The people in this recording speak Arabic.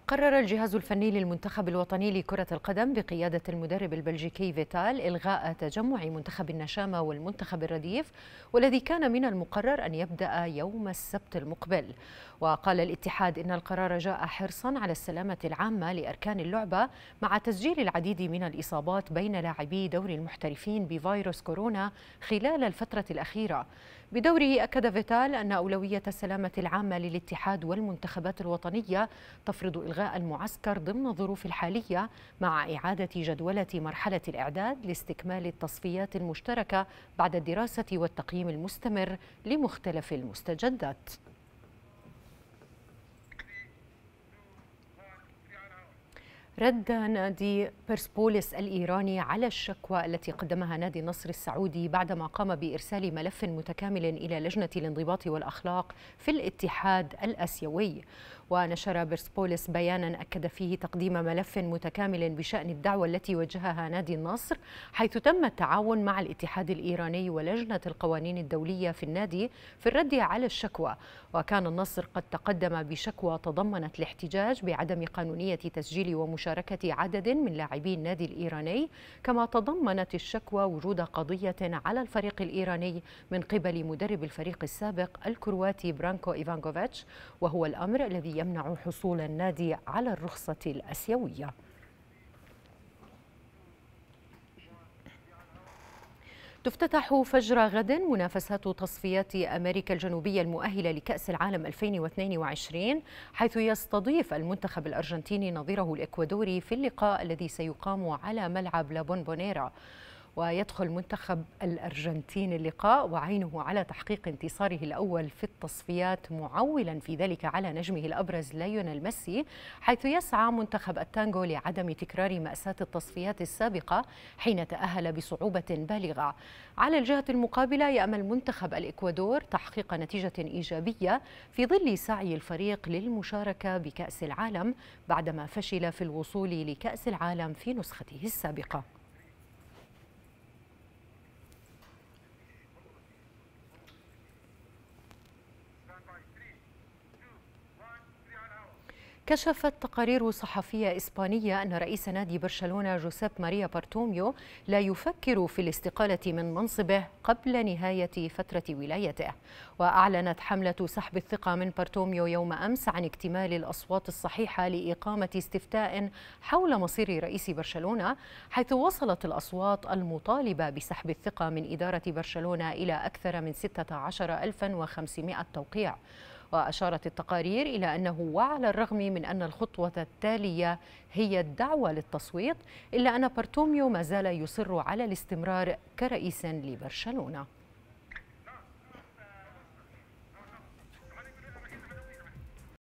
قرر الجهاز الفني للمنتخب الوطني لكرة القدم بقيادة المدرب البلجيكي فيتال إلغاء تجمع منتخب النشامة والمنتخب الرديف، والذي كان من المقرر أن يبدأ يوم السبت المقبل. وقال الاتحاد إن القرار جاء حرصا على السلامة العامة لأركان اللعبة، مع تسجيل العديد من الإصابات بين لاعبي دوري المحترفين بفيروس كورونا خلال الفترة الأخيرة. بدوره أكد فيتال أن أولوية السلامة العامة للاتحاد والمنتخبات الوطنية تفرض إلغاء المعسكر ضمن الظروف الحالية، مع إعادة جدولة مرحلة الإعداد لاستكمال التصفيات المشتركة بعد الدراسة والتقييم المستمر لمختلف المستجدات. رد نادي بيرسبوليس الإيراني على الشكوى التي قدمها نادي النصر السعودي بعدما قام بإرسال ملف متكامل إلى لجنة الانضباط والأخلاق في الاتحاد الآسيوي. ونشر بيرسبوليس بيانا أكد فيه تقديم ملف متكامل بشأن الدعوى التي وجهها نادي النصر، حيث تم التعاون مع الاتحاد الإيراني ولجنة القوانين الدولية في النادي في الرد على الشكوى. وكان النصر قد تقدم بشكوى تضمنت الاحتجاج بعدم قانونية تسجيل ومشاركة عدد من لاعبي النادي الإيراني، كما تضمنت الشكوى وجود قضية على الفريق الإيراني من قبل مدرب الفريق السابق الكرواتي برانكو إيفانكوفيتش، وهو الأمر الذي يمنع حصول النادي على الرخصة الآسيوية. تفتتح فجر غد منافسات تصفيات أمريكا الجنوبية المؤهلة لكأس العالم 2022، حيث يستضيف المنتخب الأرجنتيني نظيره الإكوادوري في اللقاء الذي سيقام على ملعب لا بونبونيرا. ويدخل منتخب الأرجنتين اللقاء وعينه على تحقيق انتصاره الأول في التصفيات، معولا في ذلك على نجمه الأبرز ليونيل ميسي، حيث يسعى منتخب التانغو لعدم تكرار مأساة التصفيات السابقة حين تأهل بصعوبة بالغة. على الجهة المقابلة يأمل منتخب الإكوادور تحقيق نتيجة إيجابية في ظل سعي الفريق للمشاركة بكأس العالم بعدما فشل في الوصول لكأس العالم في نسخته السابقة. كشفت تقارير صحفية إسبانية أن رئيس نادي برشلونة جوزيب ماريا بارتوميو لا يفكر في الاستقالة من منصبه قبل نهاية فترة ولايته. وأعلنت حملة سحب الثقة من بارتوميو يوم أمس عن اكتمال الأصوات الصحيحة لإقامة استفتاء حول مصير رئيس برشلونة، حيث وصلت الأصوات المطالبة بسحب الثقة من إدارة برشلونة إلى أكثر من 16,500 توقيع. وأشارت التقارير إلى أنه وعلى الرغم من أن الخطوة التالية هي الدعوة للتصويت، إلا أن بارتوميو ما زال يصر على الاستمرار كرئيس لبرشلونة.